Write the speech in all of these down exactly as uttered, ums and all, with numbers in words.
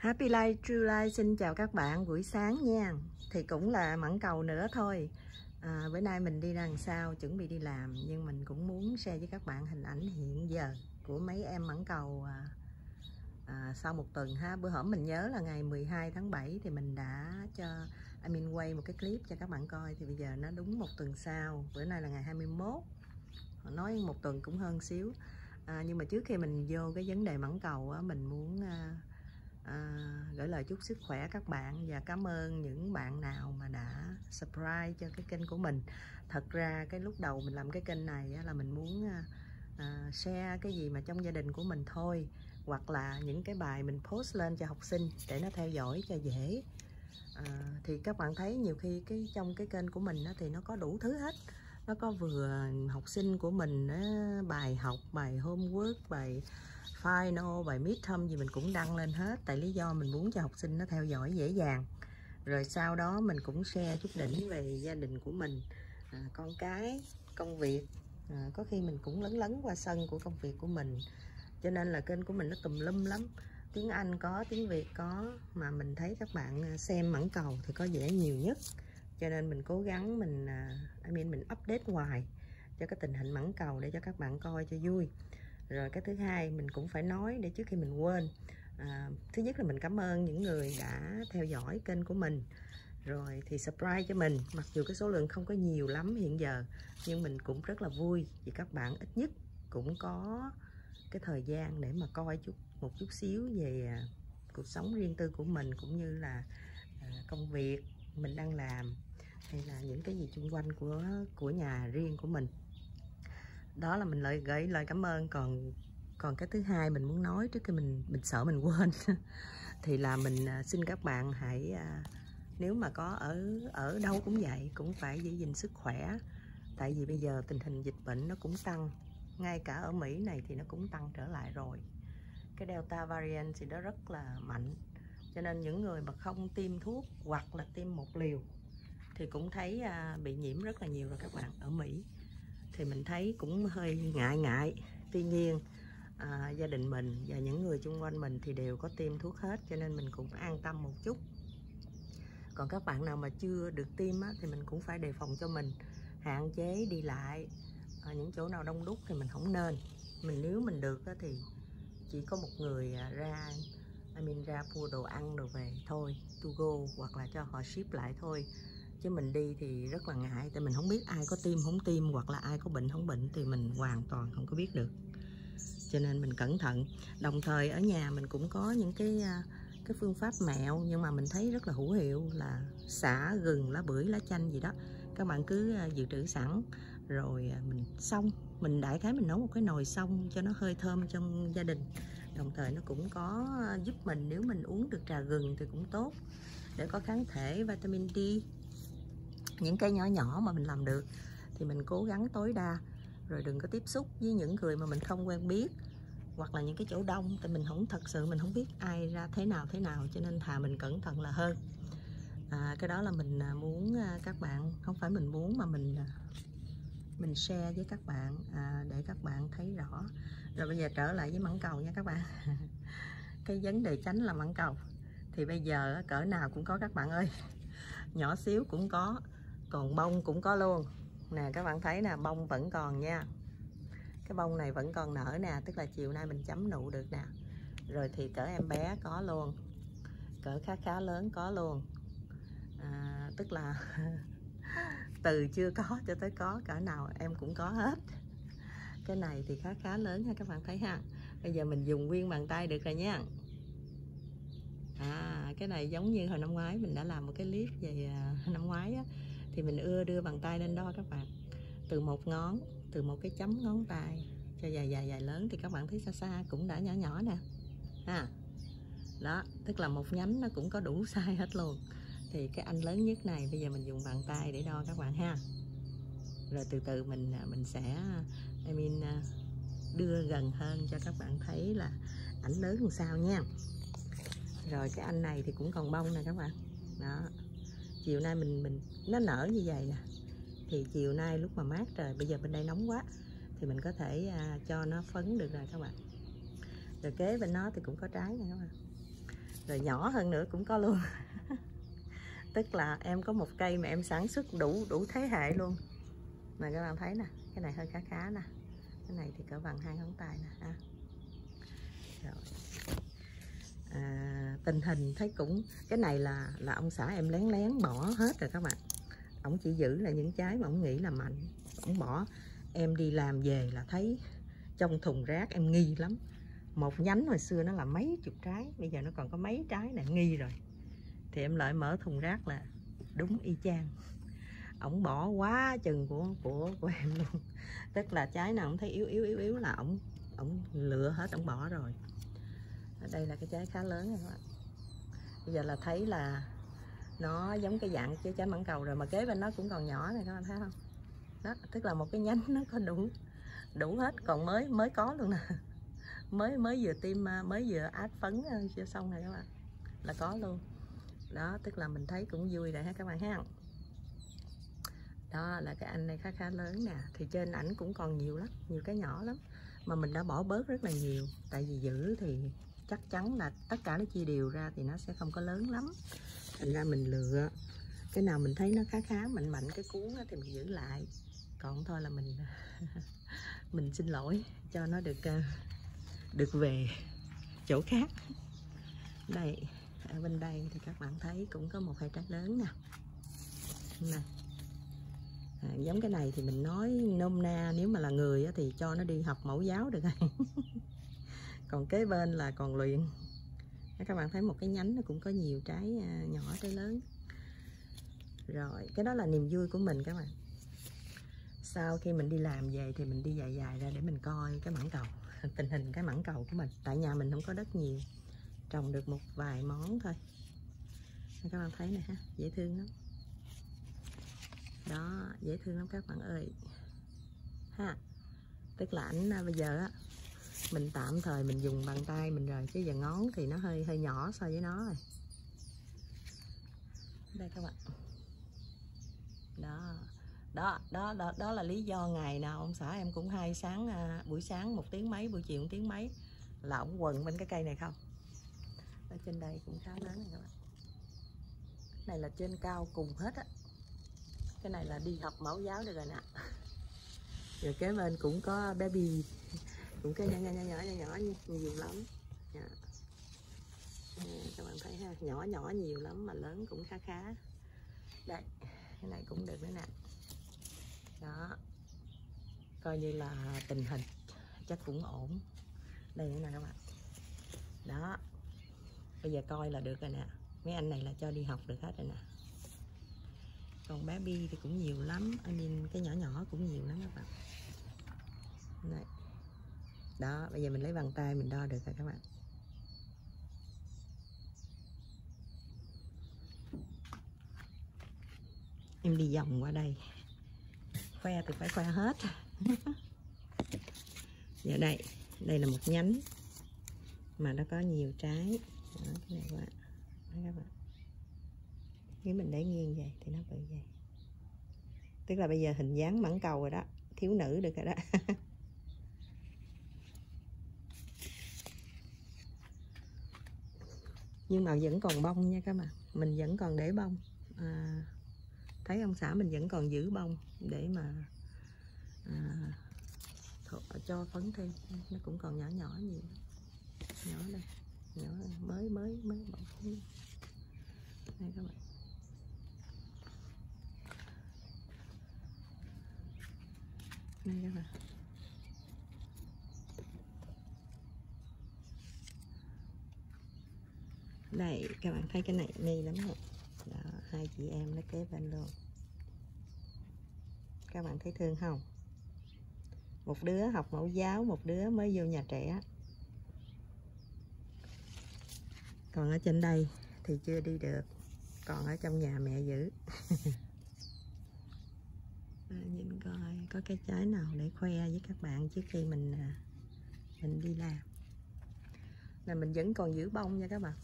Happy Life True Life xin chào các bạn buổi sáng nha. Thì cũng là mãn cầu nữa thôi. à, Bữa nay mình đi đằng sau chuẩn bị đi làm, nhưng mình cũng muốn share với các bạn hình ảnh hiện giờ của mấy em mãn cầu à, à, sau một tuần ha. Bữa hổm mình nhớ là ngày mười hai tháng bảy thì mình đã cho Amin quay một cái clip cho các bạn coi. Thì bây giờ nó đúng một tuần sau, bữa nay là ngày hai mươi mốt, nói một tuần cũng hơn xíu. à, Nhưng mà trước khi mình vô cái vấn đề mãn cầu á, mình muốn à, À, gửi lời chúc sức khỏe các bạn và cảm ơn những bạn nào mà đã subscribe cho cái kênh của mình. Thật ra cái lúc đầu mình làm cái kênh này á, là mình muốn à, share cái gì mà trong gia đình của mình thôi, hoặc là những cái bài mình post lên cho học sinh để nó theo dõi cho dễ. à, Thì các bạn thấy nhiều khi cái trong cái kênh của mình á, thì nó có đủ thứ hết. Nó có vừa học sinh của mình á, bài học, bài homework, bài final, bài midterm gì mình cũng đăng lên hết. Tại lý do mình muốn cho học sinh nó theo dõi dễ dàng. Rồi sau đó mình cũng share chút đỉnh về gia đình của mình, à, con cái, công việc. à, Có khi mình cũng lấn lấn qua sân của công việc của mình. Cho nên là kênh của mình nó tùm lum lắm. Tiếng Anh có, tiếng Việt có. Mà mình thấy các bạn xem mãn cầu thì có vẻ nhiều nhất. Cho nên mình cố gắng mình I mean, mình update hoài cho cái tình hình mãn cầu để cho các bạn coi cho vui. Rồi cái thứ hai mình cũng phải nói để trước khi mình quên, à, thứ nhất là mình cảm ơn những người đã theo dõi kênh của mình, rồi thì subscribe cho mình. Mặc dù cái số lượng không có nhiều lắm hiện giờ, nhưng mình cũng rất là vui vì các bạn ít nhất cũng có cái thời gian để mà coi chút một chút xíu về à, cuộc sống riêng tư của mình, cũng như là à, công việc mình đang làm, hay là những cái gì xung quanh của của nhà riêng của mình. Đó là mình lời gửi lời cảm ơn. Còn còn cái thứ hai mình muốn nói trước khi mình mình sợ mình quên thì là mình à, xin các bạn hãy à, nếu mà có ở ở đâu cũng vậy, cũng phải giữ gìn sức khỏe. Tại vì bây giờ tình hình dịch bệnh nó cũng tăng, ngay cả ở Mỹ này thì nó cũng tăng trở lại rồi. Cái Delta variant thì nó rất là mạnh, cho nên những người mà không tiêm thuốc hoặc là tiêm một liều thì cũng thấy à, bị nhiễm rất là nhiều rồi các bạn. Ở Mỹ thì mình thấy cũng hơi ngại ngại. Tuy nhiên à, gia đình mình và những người xung quanh mình thì đều có tiêm thuốc hết, cho nên mình cũng an tâm một chút. Còn các bạn nào mà chưa được tiêm á, thì mình cũng phải đề phòng cho mình, hạn chế đi lại. à, những chỗ nào đông đúc thì mình không nên. Mình nếu mình được á, thì chỉ có một người ra I mean, ra mua đồ ăn đồ về thôi, to go, hoặc là cho họ ship lại thôi. Chứ mình đi thì rất là ngại, tại mình không biết ai có tiêm không tiêm, hoặc là ai có bệnh không bệnh thì mình hoàn toàn không có biết được. Cho nên mình cẩn thận. Đồng thời ở nhà mình cũng có những cái cái phương pháp mẹo, nhưng mà mình thấy rất là hữu hiệu, là xả gừng, lá bưởi, lá chanh gì đó. Các bạn cứ dự trữ sẵn, rồi mình xông, mình đại khái mình nấu một cái nồi xông cho nó hơi thơm trong gia đình. Đồng thời nó cũng có giúp mình, nếu mình uống được trà gừng thì cũng tốt, để có kháng thể, vitamin D. Những cái nhỏ nhỏ mà mình làm được thì mình cố gắng tối đa. Rồi đừng có tiếp xúc với những người mà mình không quen biết, hoặc là những cái chỗ đông, tại mình không thật sự mình không biết ai ra thế nào thế nào, cho nên thà mình cẩn thận là hơn. à, Cái đó là mình muốn các bạn, không phải mình muốn mà mình mình share với các bạn, à, để các bạn thấy rõ. Rồi bây giờ trở lại với mãn cầu nha các bạn. Cái vấn đề tránh là mãn cầu thì bây giờ cỡ nào cũng có các bạn ơi. Nhỏ xíu cũng có, còn bông cũng có luôn nè. Các bạn thấy nè, bông vẫn còn nha. Cái bông này vẫn còn nở nè, tức là chiều nay mình chấm nụ được nè. Rồi thì cỡ em bé có luôn, cỡ khá khá lớn có luôn. à, Tức là từ chưa có cho tới có, cỡ nào em cũng có hết. Cái này thì khá khá lớn ha, các bạn thấy ha. Bây giờ mình dùng nguyên bàn tay được rồi nha. À, cái này giống như hồi năm ngoái mình đã làm một cái clip về năm ngoái á, thì mình ưa đưa bàn tay lên đo các bạn. Từ một ngón, từ một cái chấm ngón tay cho dài dài dài lớn, thì các bạn thấy xa xa cũng đã nhỏ nhỏ nè ha. Đó, tức là một nhánh nó cũng có đủ size hết luôn. Thì cái anh lớn nhất này bây giờ mình dùng bàn tay để đo các bạn ha. Rồi từ từ mình mình sẽ I mean, đưa gần hơn cho các bạn thấy là ảnh lớn làm sao nha. Rồi cái anh này thì cũng còn bông nè các bạn. Đó, chiều nay mình mình nó nở như vậy nè, thì chiều nay lúc mà mát trời, bây giờ bên đây nóng quá, thì mình có thể à, cho nó phấn được rồi các bạn. Rồi kế bên nó thì cũng có trái nè các bạn. rồi nhỏ hơn nữa cũng có luôn. Tức là em có một cây mà em sản xuất đủ đủ thế hệ luôn. Mà các bạn thấy nè, cái này hơi khá khá nè, cái này thì cỡ bằng hai ngón tay nè ha. Rồi. À, tình hình thấy cũng, cái này là là ông xã em lén lén bỏ hết rồi các bạn. Ông chỉ giữ là những trái mà ông nghĩ là mạnh, ông bỏ. Em đi làm về là thấy trong thùng rác em nghi lắm. Một nhánh hồi xưa nó là mấy chục trái, bây giờ nó còn có mấy trái này, nghi rồi. Thì em lại mở thùng rác là đúng y chang. Ổng bỏ quá chừng của của của em luôn. Tức là trái nào ổng thấy yếu yếu yếu yếu là ổng ổng lựa hết, ổng bỏ rồi. Ở đây là cái trái khá lớn rồi các bạn. Bây giờ là thấy là nó giống cái dạng cái trái mãng cầu rồi, mà kế bên nó cũng còn nhỏ này, các bạn thấy không? Đó, tức là một cái nhánh nó có đủ đủ hết, còn mới mới có luôn nè. Mới mới vừa tiêm, mới vừa áp phấn chưa xong này các bạn, là có luôn. Đó, tức là mình thấy cũng vui rồi ha các bạn thấy không? Đó là cái anh này khá khá lớn nè. Thì trên ảnh cũng còn nhiều lắm, nhiều cái nhỏ lắm, mà mình đã bỏ bớt rất là nhiều. Tại vì giữ thì chắc chắn là tất cả nó chia đều ra thì nó sẽ không có lớn lắm. Thành ra mình lựa cái nào mình thấy nó khá khá mạnh mạnh cái cuốn thì mình giữ lại. Còn thôi là mình mình xin lỗi cho nó được được về chỗ khác. Đây, ở bên đây thì các bạn thấy cũng có một hai trái lớn nè. Này. À, giống cái này thì mình nói nôm na, nếu mà là người thì cho nó đi học mẫu giáo được rồi. Còn kế bên là còn luyện. Các bạn thấy một cái nhánh nó cũng có nhiều trái nhỏ trái lớn. Rồi, cái đó là niềm vui của mình các bạn. Sau khi mình đi làm về thì mình đi dài dài ra để mình coi cái mãng cầu, tình hình cái mãng cầu của mình. Tại nhà mình không có đất nhiều, trồng được một vài món thôi. Các bạn thấy này ha, dễ thương lắm. Đó, dễ thương lắm các bạn ơi ha. Tức là ảnh bây giờ á, mình tạm thời mình dùng bàn tay mình rồi, chứ giờ ngón thì nó hơi hơi nhỏ so với nó rồi. Đây các bạn. Đó. Đó, đó, đó, đó là lý do ngày nào ông xã em cũng hay sáng, à, buổi sáng một tiếng mấy, buổi chiều một tiếng mấy là ổng quần bên cái cây này không. Ở trên đây cũng khá lớn này các bạn. Cái này là trên cao cùng hết á. Cái này là đi học mẫu giáo được rồi nè. Rồi kế bên cũng có baby, cũng cái nhỏ nhỏ nhỏ nhỏ nhỏ nhiều lắm. À, các bạn thấy ha, nhỏ nhỏ nhiều lắm mà lớn cũng khá khá. Đây, cái này cũng được nữa nè. Đó, coi như là tình hình chắc cũng ổn. Đây nữa nè các bạn. Đó, bây giờ coi là được rồi nè. Mấy anh này là cho đi học được hết rồi nè. Còn bé bi thì cũng nhiều lắm. Anh nhìn cái nhỏ nhỏ cũng nhiều lắm các bạn. Đây. Đó, bây giờ mình lấy bàn tay mình đo được rồi các bạn. Em đi vòng qua đây. Khoe thì phải khoe hết. Giờ đây, đây là một nhánh mà nó có nhiều trái. Đó, cái này các bạn. Đó, các bạn. Nếu mình để nghiêng vậy thì nó bự vậy. Tức là bây giờ hình dáng mãng cầu rồi đó, thiếu nữ được rồi đó. Nhưng mà vẫn còn bông nha các bạn, mình vẫn còn để bông. À, thấy ông xã mình vẫn còn giữ bông để mà à, cho phấn thêm. Nó cũng còn nhỏ nhỏ nhiều, nhỏ đây, nhỏ mới mới mới bỏ phấn. Đây các bạn. Đây các bạn. Đây các bạn thấy cái này nghi lắm nè. Đó, hai chị em nó kế bên luôn. Các bạn thấy thương không? Một đứa học mẫu giáo, một đứa mới vô nhà trẻ. Còn ở trên đây thì chưa đi được, còn ở trong nhà mẹ giữ. À, nhìn coi có cái trái nào để khoe với các bạn trước khi mình mình đi làm. Là mình vẫn còn giữ bông nha các bạn.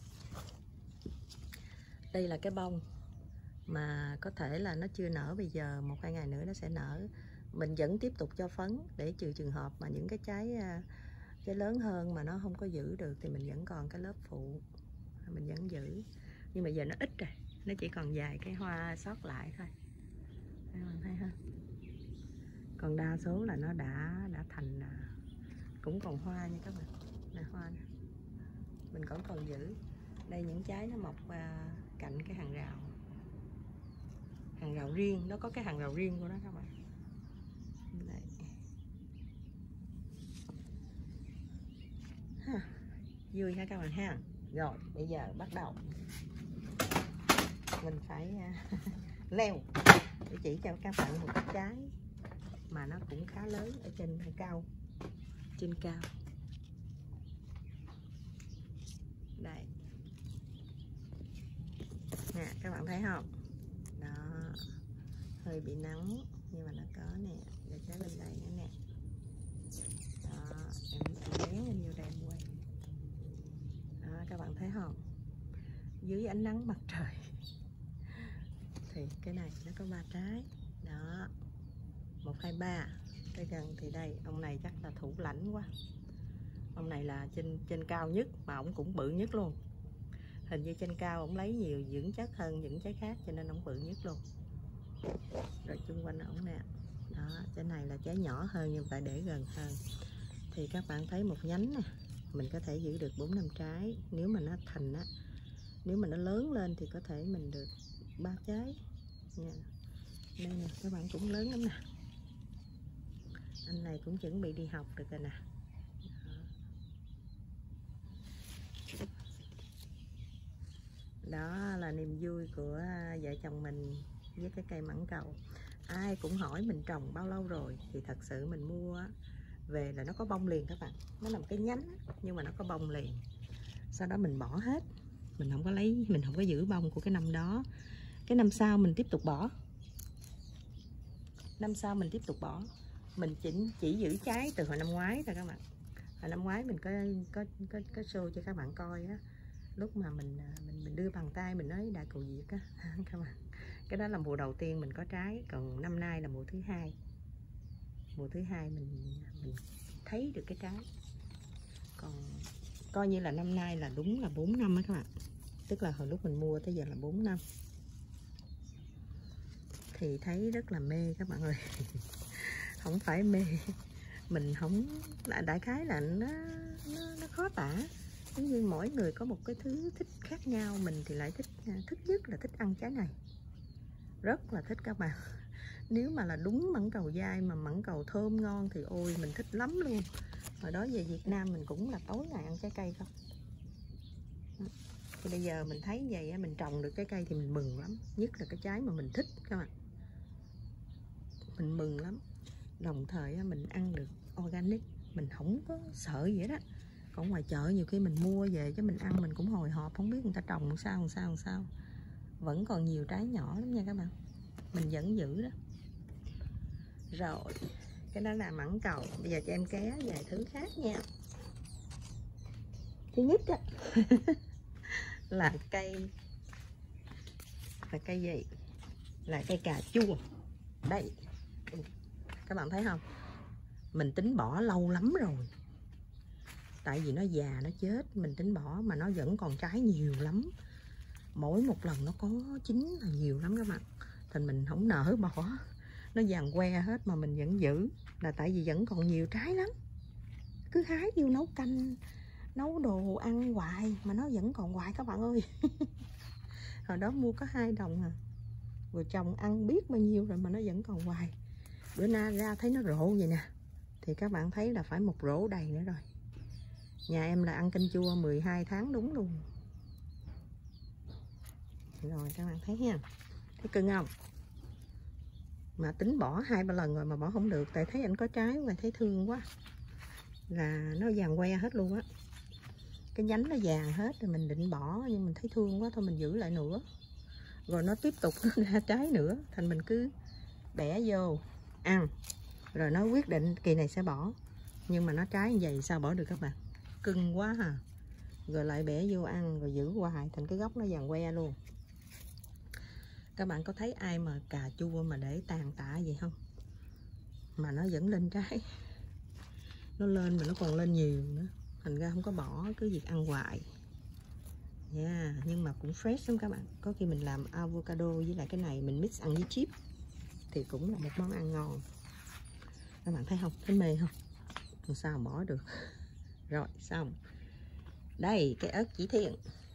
Đây là cái bông mà có thể là nó chưa nở bây giờ, một hai ngày nữa nó sẽ nở. Mình vẫn tiếp tục cho phấn để trừ trường hợp mà những cái trái trái lớn hơn mà nó không có giữ được thì mình vẫn còn cái lớp phụ mình vẫn giữ, nhưng mà giờ nó ít rồi, nó chỉ còn vài cái hoa sót lại thôi, các bạn thấy không? Còn đa số là nó đã đã thành, cũng còn hoa nha các bạn, là hoa nè, mình còn còn giữ. Đây những trái nó mọc à, cạnh cái hàng rào, hàng rào riêng, nó có cái hàng rào riêng của nó các bạn. Đây. Ha, vui ha các bạn ha. Rồi bây giờ bắt đầu mình phải leo để chỉ cho các bạn một cái trái mà nó cũng khá lớn ở trên cao, trên cao. Đây nè, các bạn thấy không? Đó, hơi bị nắng nhưng mà nó có nè, để trái bên đây nữa nè. Đó, em bén lên vô đây em quay. Đó, các bạn thấy không? Dưới ánh nắng mặt trời thì cái này nó có ba trái. Đó, một hai ba. Cái gần thì đây, ông này chắc là thủ lãnh quá. Ông này là trên trên cao nhất mà ông cũng bự nhất luôn. Hình như trên cao ông lấy nhiều dưỡng chất hơn những trái khác cho nên ông bự nhất luôn. Rồi chung quanh ổng nè. Đó, trái này là trái nhỏ hơn nhưng phải để gần hơn. Thì các bạn thấy một nhánh nè, mình có thể giữ được bốn năm trái. Nếu mà nó thành á, nếu mà nó lớn lên thì có thể mình được ba trái nha. Đây nè, các bạn cũng lớn lắm nè. Anh này cũng chuẩn bị đi học được rồi nè. Đó là niềm vui của vợ chồng mình với cái cây mãng cầu. Ai cũng hỏi mình trồng bao lâu rồi, thì thật sự mình mua về là nó có bông liền các bạn. Nó là một cái nhánh nhưng mà nó có bông liền. Sau đó mình bỏ hết, mình không có lấy, mình không có giữ bông của cái năm đó. Cái năm sau mình tiếp tục bỏ, năm sau mình tiếp tục bỏ. Mình chỉ, chỉ giữ trái từ hồi năm ngoái thôi các bạn. Hồi năm ngoái mình có có có, có show cho các bạn coi á, lúc mà mình mình mình đưa bàn tay mình nói đại cầu Việt á các bạn. Cái đó là mùa đầu tiên mình có trái, còn năm nay là mùa thứ hai. Mùa thứ hai mình mình thấy được cái trái. Còn coi như là năm nay là đúng là bốn năm á các bạn. Tức là hồi lúc mình mua tới giờ là bốn năm. Thì thấy rất là mê các bạn ơi. Không phải mê, mình không, đại khái là nó nó, nó khó tả. Giống như mỗi người có một cái thứ thích khác nhau. Mình thì lại thích thích nhất là thích ăn trái này, rất là thích các bạn. Nếu mà là đúng mãng cầu dai mà mãng cầu thơm ngon thì ôi mình thích lắm luôn. Hồi đó về Việt Nam mình cũng là tối ngày ăn trái cây không. Thì bây giờ mình thấy vậy mình trồng được trái cây thì mình mừng lắm. Nhất là cái trái mà mình thích các bạn, mình mừng lắm. Đồng thời mình ăn được organic, mình không có sợ gì hết á. Còn ngoài chợ nhiều khi mình mua về chứ mình ăn mình cũng hồi hộp, không biết người ta trồng sao làm sao làm sao. Vẫn còn nhiều trái nhỏ lắm nha các bạn, mình vẫn giữ đó. Rồi cái đó là mãng cầu. Bây giờ cho em ké vài thứ khác nha. Thứ nhất á là cây, là cây gì, là cây cà chua. Đây các bạn thấy không, mình tính bỏ lâu lắm rồi, tại vì nó già nó chết. Mình tính bỏ mà nó vẫn còn trái nhiều lắm. Mỗi một lần nó có chín là nhiều lắm các bạn. Thành mình không nỡ bỏ, nó vàng que hết mà mình vẫn giữ. Là tại vì vẫn còn nhiều trái lắm. Cứ hái vô nấu canh, nấu đồ ăn hoài mà nó vẫn còn hoài các bạn ơi. Hồi đó mua có hai đồng à, rồi chồng ăn biết bao nhiêu rồi mà nó vẫn còn hoài. Bữa nay ra thấy nó rộ vậy nè, thì các bạn thấy là phải một rổ đầy nữa rồi. Nhà em là ăn canh chua mười hai tháng đúng luôn. Rồi các bạn thấy nha, thấy cưng không? Mà tính bỏ hai ba lần rồi mà bỏ không được, tại thấy anh có trái mà thấy thương quá. Là nó vàng que hết luôn á. Cái nhánh nó vàng hết rồi, mình định bỏ nhưng mình thấy thương quá thôi mình giữ lại nữa. Rồi nó tiếp tục nó ra trái nữa, thành mình cứ bẻ vô ăn. Rồi nó quyết định kỳ này sẽ bỏ, nhưng mà nó trái như vậy sao bỏ được các bạn, cưng quá hà. Rồi lại bẻ vô ăn, rồi giữ hoài thành cái gốc nó vàng que luôn. Các bạn có thấy ai mà cà chua mà để tàn tạ vậy không, mà nó vẫn lên trái. Nó lên mà nó còn lên nhiều nữa, thành ra không có bỏ, cứ việc ăn hoài. nha, yeah, nhưng mà cũng fresh lắm các bạn. Có khi mình làm avocado với lại cái này mình mix ăn với chip thì cũng là một món ăn ngon. Các bạn thấy không, thấy mê không? Làm sao mà bỏ được. Rồi xong. Đây cái ớt chỉ thiên.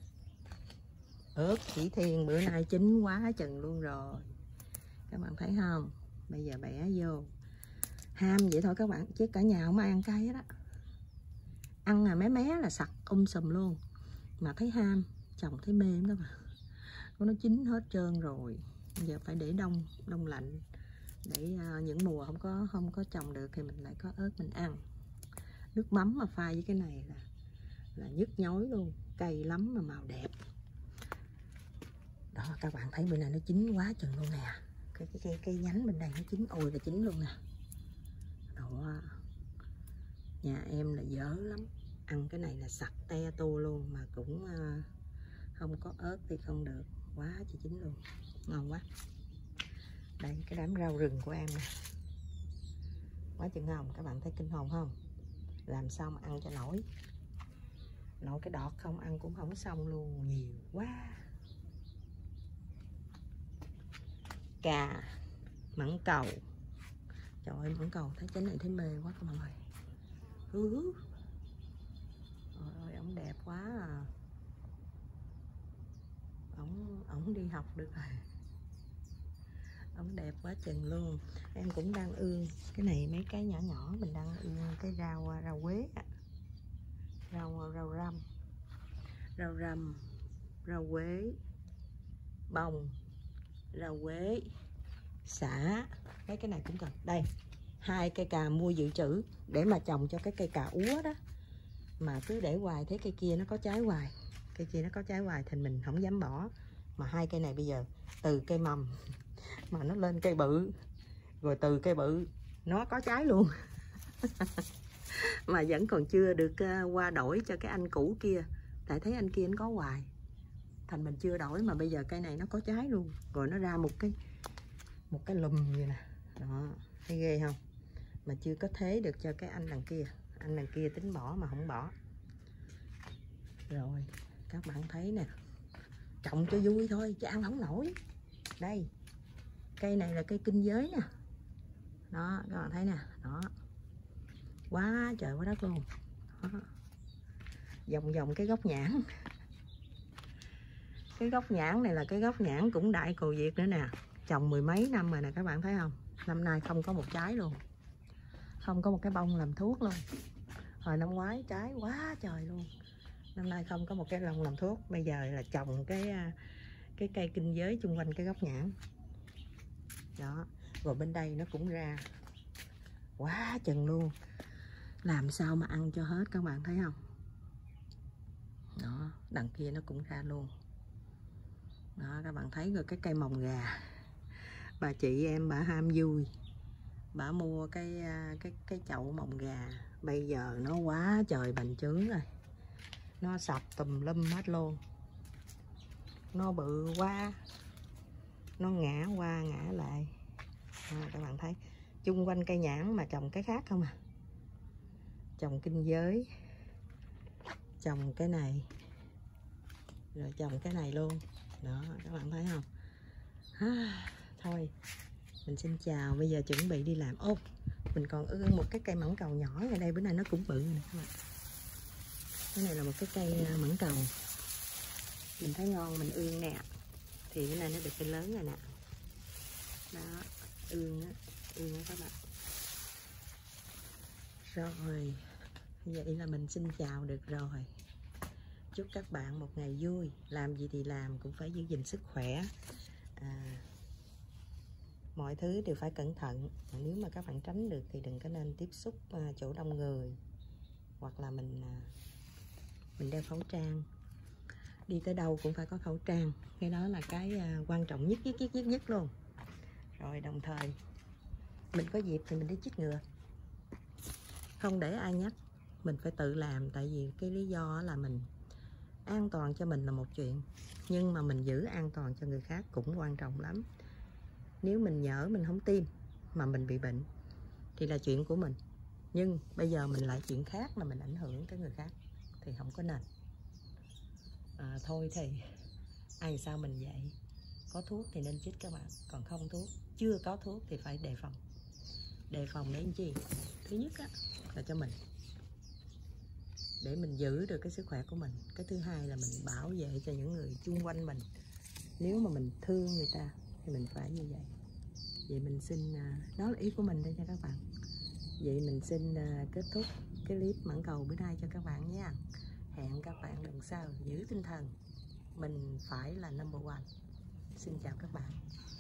Ớt chỉ thiên bữa nay chín quá chừng luôn rồi. Các bạn thấy không? Bây giờ bẻ vô. Ham vậy thôi các bạn, chứ cả nhà không ai ăn cay hết á. Ăn là mé mé là sặc um sùm luôn. Mà thấy ham, chồng thấy mê lắm các bạn. Nó chín hết trơn rồi. Bây giờ phải để đông, đông lạnh. Để uh, những mùa không có không có trồng được thì mình lại có ớt mình ăn. Nước mắm mà pha với cái này là là nhức nhối luôn, cay lắm mà màu đẹp. Đó các bạn thấy bên này nó chín quá chừng luôn nè. Cái cái cây, cây nhánh bên đây nó chín, ôi là chín luôn nè. Đó. Nhà em là dở lắm. Ăn cái này là sặc te tu luôn mà cũng uh, không có ớt thì không được. Quá chị chín luôn. Ngon quá. Đây cái đám rau rừng của em nè. Quá chừng ngon, các bạn thấy kinh hồn không? Làm sao mà ăn cho nổi. Nổi cái đọt không ăn cũng không xong luôn, nhiều quá. Cà, mãng cầu. Trời ơi mãng cầu thấy cái này thấy mê quá các bạn ơi. Hứ. Trời ơi ổng đẹp quá à. Ổng ổng đi học được rồi. Ổng đẹp quá chừng luôn. Em cũng đang ương cái này, mấy cái nhỏ nhỏ mình đang ương cái rau rau quế, rau rau răm, rau răm, rau quế, bông, rau quế, xả. Mấy cái này cũng cần. Đây hai cây cà mua dự trữ để mà trồng cho cái cây cà úa đó, mà cứ để hoài thấy cây kia nó có trái hoài, cây kia nó có trái hoài thì mình không dám bỏ. Mà hai cây này bây giờ từ cây mầm mà nó lên cây bự, rồi từ cây bự nó có trái luôn. Mà vẫn còn chưa được qua đổi cho cái anh cũ kia, tại thấy anh kia anh có hoài, thành mình chưa đổi. Mà bây giờ cây này nó có trái luôn, rồi nó ra một cái một cái lùm vậy nè. Đó thấy ghê không? Mà chưa có thế được cho cái anh đằng kia. Anh đằng kia tính bỏ mà không bỏ. Rồi các bạn thấy nè, trồng cho vui thôi chứ ăn không nổi. Đây cây này là cây kinh giới nè. Đó các bạn thấy nè. Đó quá trời quá đất luôn. Đó. Vòng vòng cái gốc nhãn. Cái gốc nhãn này là cái gốc nhãn cũng đại cồ Việt nữa nè. Trồng mười mấy năm rồi nè các bạn thấy không? Năm nay không có một trái luôn, không có một cái bông làm thuốc luôn. Hồi năm ngoái trái quá trời luôn, năm nay không có một cái lông làm thuốc. Bây giờ là trồng cái cái cây kinh giới chung quanh cái gốc nhãn. Đó, rồi bên đây nó cũng ra quá chừng luôn. Làm sao mà ăn cho hết các bạn thấy không? Đó, đằng kia nó cũng ra luôn. Đó các bạn thấy rồi, cái cây mồng gà. Bà chị em bà ham vui, bà mua cái cái cái chậu mồng gà. Bây giờ nó quá trời bành trướng rồi, nó sập tùm lum hết luôn. Nó bự quá, nó ngã qua ngã lại. À, các bạn thấy chung quanh cây nhãn mà trồng cái khác không à. Trồng kinh giới, trồng cái này, rồi trồng cái này luôn. Đó các bạn thấy không? À, thôi mình xin chào, bây giờ chuẩn bị đi làm. Ô, mình còn ương một cái cây mãng cầu nhỏ ở đây, bữa nay nó cũng bự nè các bạn. Cái này là một cái cây mãng cầu, mình thấy ngon mình ương nè, thì bữa nay nó được cây lớn rồi nè. Đó, ương á, ương á các bạn. Rồi, vậy là mình xin chào được rồi. Chúc các bạn một ngày vui. Làm gì thì làm cũng phải giữ gìn sức khỏe. À, mọi thứ đều phải cẩn thận. Nếu mà các bạn tránh được thì đừng có nên tiếp xúc chỗ đông người, hoặc là mình mình đeo khẩu trang. Đi tới đâu cũng phải có khẩu trang. Cái đó là cái quan trọng nhất nhất nhất nhất nhất luôn. Rồi đồng thời mình có dịp thì mình đi chích ngừa, không để ai nhắc, mình phải tự làm. Tại vì cái lý do là mình an toàn cho mình là một chuyện, nhưng mà mình giữ an toàn cho người khác cũng quan trọng lắm. Nếu mình nhỡ mình không tiêm mà mình bị bệnh thì là chuyện của mình, nhưng bây giờ mình lại chuyện khác là mình ảnh hưởng tới người khác thì không có nên. À, à, thôi thì ai sao mình vậy. Có thuốc thì nên chích các bạn, còn không thuốc, chưa có thuốc thì phải đề phòng. Đề phòng để làm chi? Thứ nhất á, là cho mình, để mình giữ được cái sức khỏe của mình. Cái thứ hai là mình bảo vệ cho những người chung quanh mình. Nếu mà mình thương người ta thì mình phải như vậy. Vậy mình xin, đó là ý của mình đây nha các bạn. Vậy mình xin kết thúc cái clip mãn cầu bữa nay cho các bạn nha. Hẹn các bạn lần sau, giữ tinh thần mình phải là number one. Xin chào các bạn.